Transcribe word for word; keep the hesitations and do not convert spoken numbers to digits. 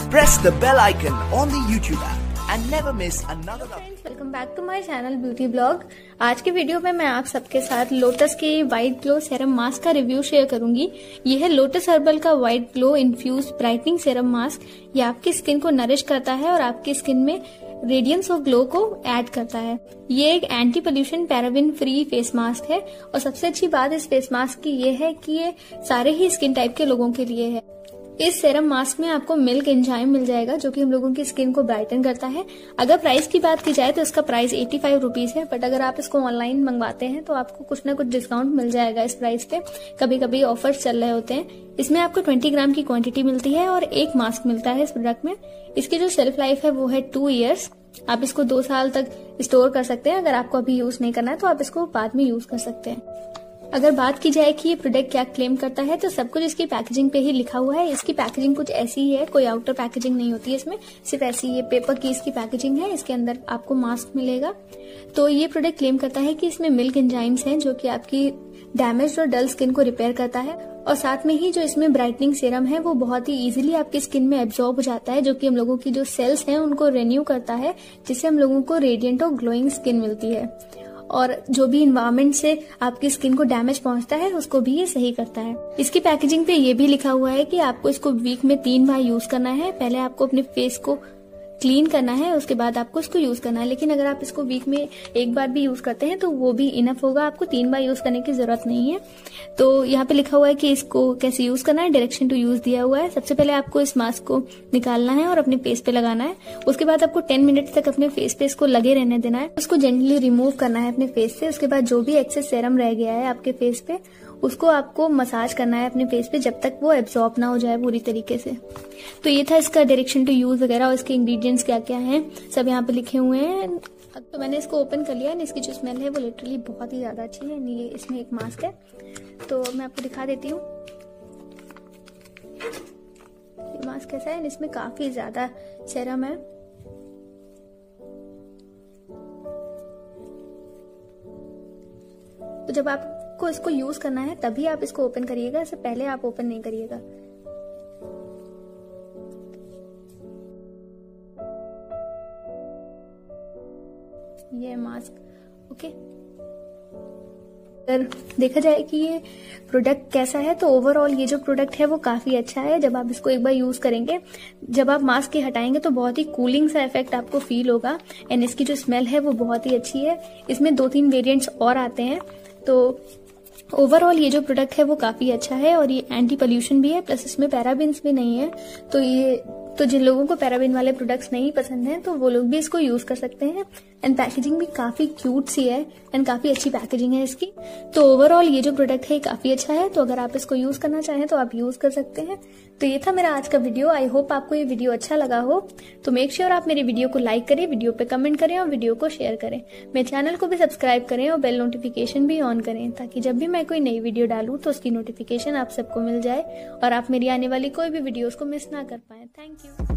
Press the bell icon on the YouTube app and never miss another update. Welcome back to my channel beauty blog. आज के video में मैं आप सबके साथ लोटस के वाइट ग्लो सेरम मास्क का रिव्यू शेयर करूंगी। ये है लोटस हर्बल का white glow infuse brightening serum mask. ये आपकी स्किन को नरिश करता है और आपकी स्किन में रेडियंस ऑफ ग्लो को ऐड करता है। ये एक anti pollution paraben free face mask है और सबसे अच्छी बात इस फेस मास्क की ये है कि ये सारे ही स्किन टाइप के लोगों के लिए है। इस सेरम मास्क में आपको मिल्क एंजाइम मिल जाएगा जो कि हम लोगों की स्किन को ब्राइटन करता है। अगर प्राइस की बात की जाए तो इसका प्राइस एटी फाइव रुपीज है, बट अगर आप इसको ऑनलाइन मंगवाते हैं तो आपको कुछ ना कुछ डिस्काउंट मिल जाएगा इस प्राइस पे। कभी कभी ऑफर्स चल रहे होते हैं। इसमें आपको ट्वेंटी ग्राम की क्वांटिटी मिलती है और एक मास्क मिलता है इस प्रोडक्ट में। इसकी जो शेल्फ लाइफ है वो है टू ईयर्स। आप इसको दो साल तक स्टोर कर सकते हैं। अगर आपको अभी यूज नहीं करना है तो आप इसको बाद में यूज कर सकते हैं। अगर बात की जाए कि ये प्रोडक्ट क्या क्लेम करता है तो सब कुछ इसकी पैकेजिंग पे ही लिखा हुआ है। इसकी पैकेजिंग कुछ ऐसी ही है, कोई आउटर पैकेजिंग नहीं होती है इसमें, सिर्फ ऐसी ये पेपर की इसकी पैकेजिंग है। इसके अंदर आपको मास्क मिलेगा। तो ये प्रोडक्ट क्लेम करता है कि इसमें मिल्क एंजाइम्स हैं जो कि आपकी डैमेज और डल स्किन को रिपेयर करता है और साथ में ही जो इसमें ब्राइटनिंग सीरम है वो बहुत ही इजीली आपकी स्किन में एब्जॉर्ब हो जाता है, जो कि हम लोगों की जो सेल्स हैं उनको रिन्यू करता है, जिससे हम लोगों को रेडिएंट और ग्लोइंग स्किन मिलती है। और जो भी इन्वायरमेंट से आपकी स्किन को डैमेज पहुंचता है उसको भी ये सही करता है। इसकी पैकेजिंग पे ये भी लिखा हुआ है कि आपको इसको वीक में तीन बार यूज करना है। पहले आपको अपने फेस को क्लीन करना है, उसके बाद आपको इसको यूज करना है। लेकिन अगर आप इसको वीक में एक बार भी यूज करते हैं तो वो भी इनफ होगा, आपको तीन बार यूज करने की जरूरत नहीं है। तो यहाँ पे लिखा हुआ है कि इसको कैसे यूज करना है, डायरेक्शन टू यूज दिया हुआ है। सबसे पहले आपको इस मास्क को निकालना है और अपने फेस पे लगाना है। उसके बाद आपको टेन मिनट तक अपने फेस पे इसको लगे रहने देना है। उसको जेंटली रिमूव करना है अपने फेस से। उसके बाद जो भी एक्सेस सेरम रह गया है आपके फेस पे उसको आपको मसाज करना है अपने फेस पे जब तक वो एब्जॉर्ब ना हो जाए पूरी तरीके से। तो ये था इसका डायरेक्शन टू यूज वगैरह और इसके इंग्रेडिएंट्स क्या क्या हैं सब यहाँ पे लिखे हुए हैं। तो मैंने इसको ओपन कर लिया है। इसकी जो स्मेल है वो लिटरली बहुत ही ज्यादा अच्छी है। ये इसमें एक मास्क है तो मैं आपको दिखा देती हूँ ये मास्क कैसा है। इसमें काफी ज्यादा सेरम है। तो जब आपको इसको यूज करना है तभी आप इसको ओपन करिएगा, इससे पहले आप ओपन नहीं करिएगा। ये मास्क ओके। अगर देखा जाए कि ये प्रोडक्ट कैसा है तो ओवरऑल ये जो प्रोडक्ट है वो काफी अच्छा है। जब आप इसको एक बार यूज करेंगे, जब आप मास्क के हटाएंगे तो बहुत ही कूलिंग सा इफेक्ट आपको फील होगा। एंड इसकी जो स्मेल है वो बहुत ही अच्छी है। इसमें दो तीन वेरिएंट्स और आते हैं। तो ओवरऑल ये जो प्रोडक्ट है वो काफी अच्छा है और ये एंटी पोल्यूशन भी है, प्लस इसमें पैराबिन्स भी नहीं है। तो ये तो जिन लोगों को पैराबिन वाले प्रोडक्ट्स नहीं पसंद हैं तो वो लोग भी इसको यूज कर सकते हैं। एंड पैकेजिंग भी काफी क्यूट सी है एंड काफी अच्छी पैकेजिंग है इसकी। तो ओवरऑल ये जो प्रोडक्ट है काफी अच्छा है। तो अगर आप इसको यूज करना चाहें तो आप यूज कर सकते हैं। तो ये था मेरा आज का वीडियो। आई होप आपको ये वीडियो अच्छा लगा हो। तो मेक श्योर आप मेरे वीडियो को लाइक करें, वीडियो पे कमेंट करें और वीडियो को शेयर करें। मेरे चैनल को भी सब्सक्राइब करें और बेल नोटिफिकेशन भी ऑन करें ताकि जब भी मैं कोई नई वीडियो डालूं तो उसकी नोटिफिकेशन आप सबको मिल जाए और आप मेरी आने वाली कोई भी वीडियोस को मिस ना कर पाए। Thank you.